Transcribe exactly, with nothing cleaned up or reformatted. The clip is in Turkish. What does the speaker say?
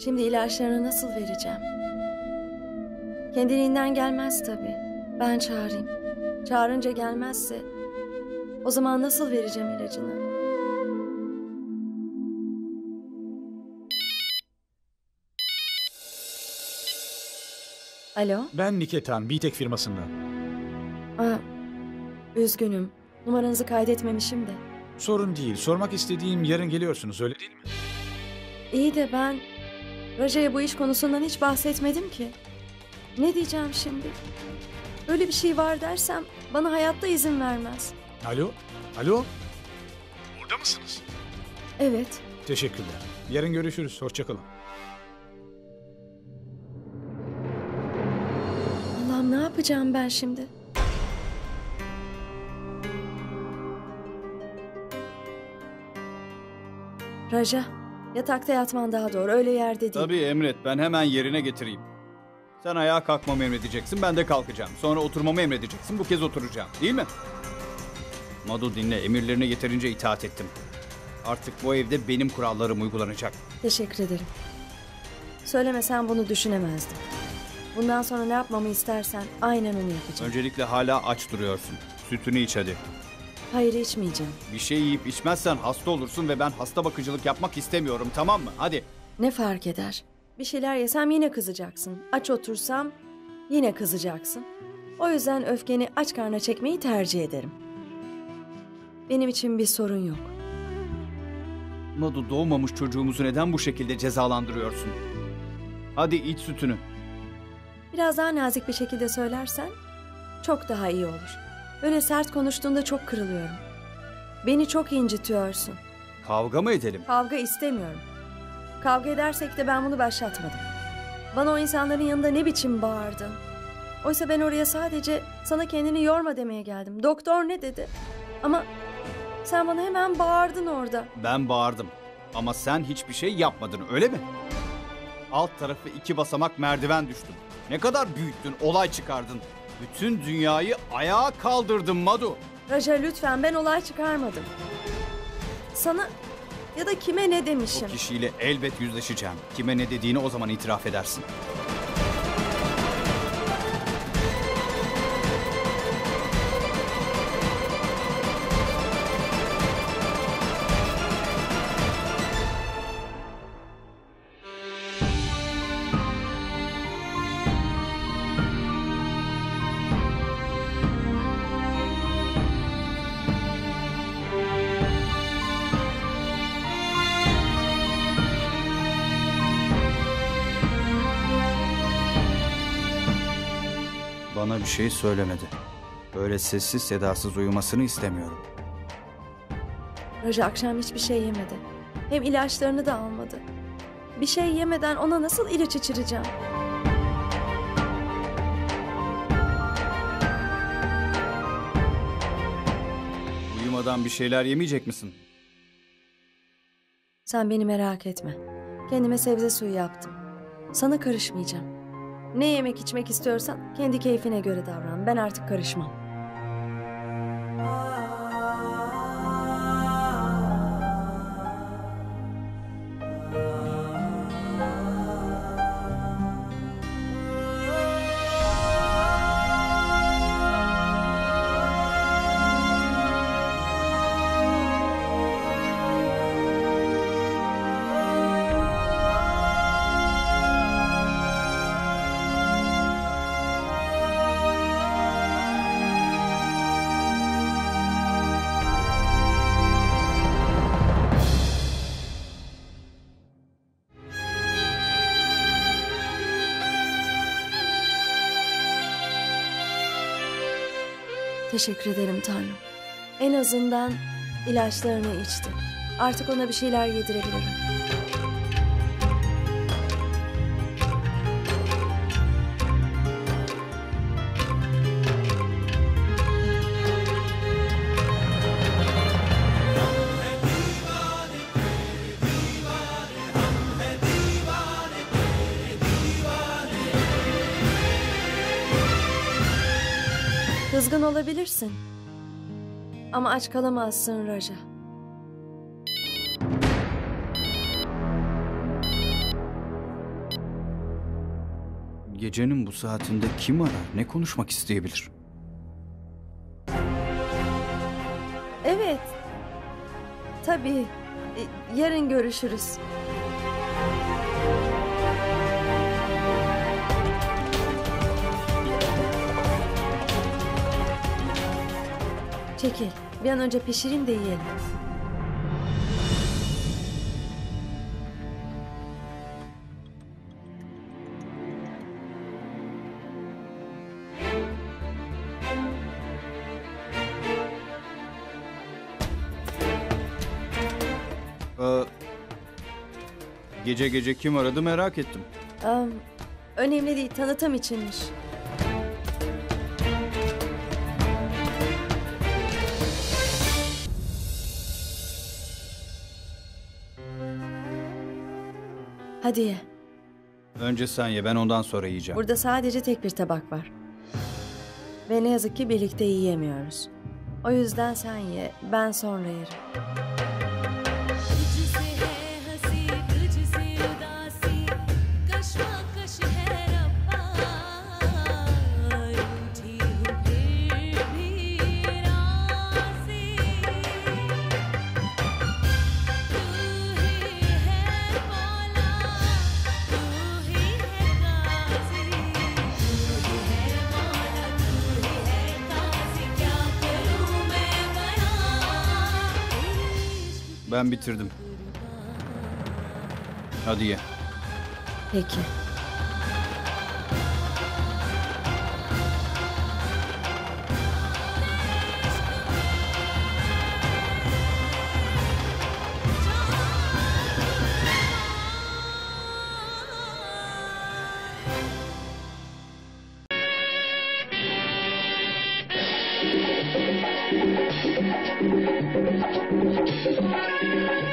Şimdi ilaçlarını nasıl vereceğim? Kendiliğinden gelmez tabii. Ben çağırayım. Çağırınca gelmezse o zaman nasıl vereceğim ilacını? Alo? Ben Niketan, B-Tek firmasından. Aa, üzgünüm. Numaranızı kaydetmemişim de. Sorun değil. Sormak istediğim yarın geliyorsunuz, öyle değil mi? İyi de ben Raja'ya bu iş konusundan hiç bahsetmedim ki. Ne diyeceğim şimdi? Öyle bir şey var dersem bana hayatta izin vermez. Alo? Alo? Orada mısınız? Evet. Teşekkürler. Yarın görüşürüz. Hoşça kalın. Allah'ım, ne yapacağım ben şimdi? Raja, yatakta yatman daha doğru. Öyle yerde değil. Tabii emret, ben hemen yerine getireyim. Sen ayağa kalkmamı emredeceksin, ben de kalkacağım. Sonra oturmamı emredeceksin, bu kez oturacağım. Değil mi? Madu, dinle, emirlerine yeterince itaat ettim. Artık bu evde benim kurallarım uygulanacak. Teşekkür ederim. Söylemesen bunu düşünemezdim. Bundan sonra ne yapmamı istersen aynen onu yapacağım. Öncelikle hala aç duruyorsun. Sütünü iç hadi. Hayır, içmeyeceğim. Bir şey yiyip içmezsen hasta olursun ve ben hasta bakıcılık yapmak istemiyorum, tamam mı? Hadi. Ne fark eder? Bir şeyler yesem yine kızacaksın. Aç otursam yine kızacaksın. O yüzden öfkeni aç karnına çekmeyi tercih ederim. Benim için bir sorun yok. Madu, doğmamış çocuğumuzu neden bu şekilde cezalandırıyorsun? Hadi iç sütünü. Biraz daha nazik bir şekilde söylersen çok daha iyi olur. Böyle sert konuştuğunda çok kırılıyorum. Beni çok incitiyorsun. Kavga mı edelim? Kavga istemiyorum. Kavga edersek de ben bunu başlatmadım. Bana o insanların yanında ne biçim bağırdın? Oysa ben oraya sadece sana kendini yorma demeye geldim. Doktor ne dedi? Ama sen bana hemen bağırdın orada. Ben bağırdım ama sen hiçbir şey yapmadın, öyle mi? Alt tarafı iki basamak merdiven düştün. Ne kadar büyüttün, olay çıkardın. Bütün dünyayı ayağa kaldırdın Madu. Raja, lütfen, ben olay çıkarmadım. Sana ya da kime ne demişim? O kişiyle elbet yüzleşeceğim. Kime ne dediğini o zaman itiraf edersin. Bana bir şey söylemedi. Böyle sessiz sedasız uyumasını istemiyorum. Raja akşam hiçbir şey yemedi. Hem ilaçlarını da almadı. Bir şey yemeden ona nasıl ilaç içireceğim? Uyumadan bir şeyler yemeyecek misin? Sen beni merak etme. Kendime sebze suyu yaptım. Sana karışmayacağım. Ne yemek içmek istiyorsan kendi keyfine göre davran. Ben artık karışmam. Teşekkür ederim Tanrım. En azından ilaçlarını içti. Artık ona bir şeyler yedirebilirim. Kızgın olabilirsin. Ama aç kalamazsın Raja. Gecenin bu saatinde kim arar, ne konuşmak isteyebilir? Evet. Tabii. E, Yarın görüşürüz. Çekil. Bir an önce pişireyim de yiyelim. Ee, gece gece kim aradı merak ettim. Am, önemli değil. Tanıtım içinmiş. Hadi ye. Önce sen ye, ben ondan sonra yiyeceğim. Burada sadece tek bir tabak var. Ve ne yazık ki birlikte yiyemiyoruz. O yüzden sen ye, ben sonra yerim. तुझसे है हंसी तुझसे उदासी कश्मकश है रब्बा रूठी हूँ फिर भी राज़ी तू ही है मौला तू ही है काज़ी तू ही है मौला तू ही है काज़ी क्या करूँ मैं बयां Ben bitirdim. Hadi ye. Peki. Thank you.